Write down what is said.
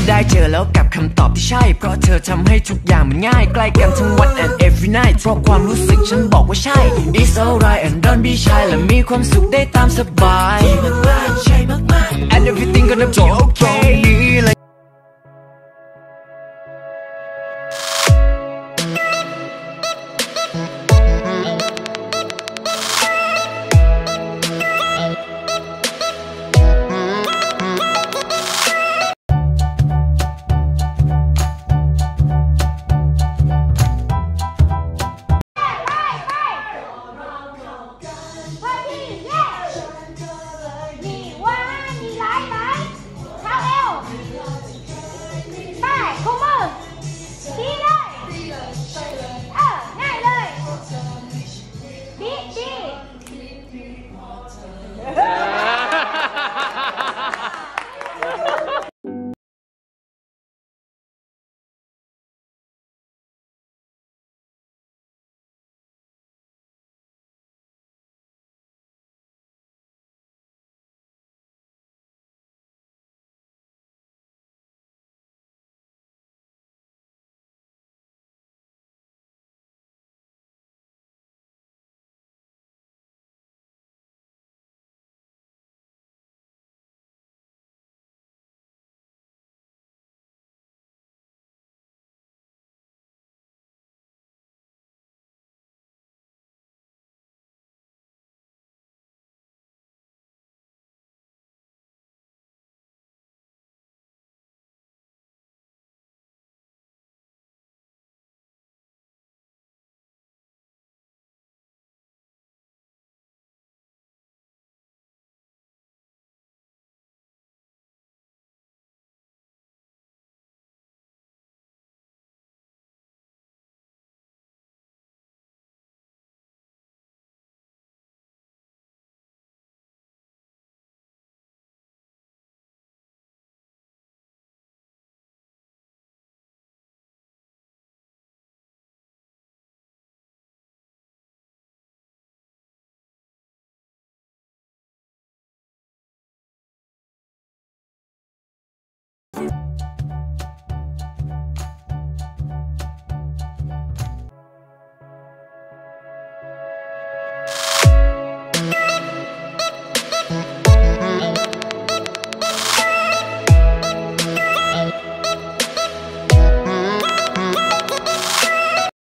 ได้เจอแล้วกับคำตอบที่ใช่เพราะเธอทำให้ทุกอย่างมันง่ายใกล้กันทั้งวัน and every night เพราะความรู้สึกฉันบอกว่าใช่ It's alright and don't be shy และมีความสุขได้ตามสบายใช่มากๆ and everything gonna be okay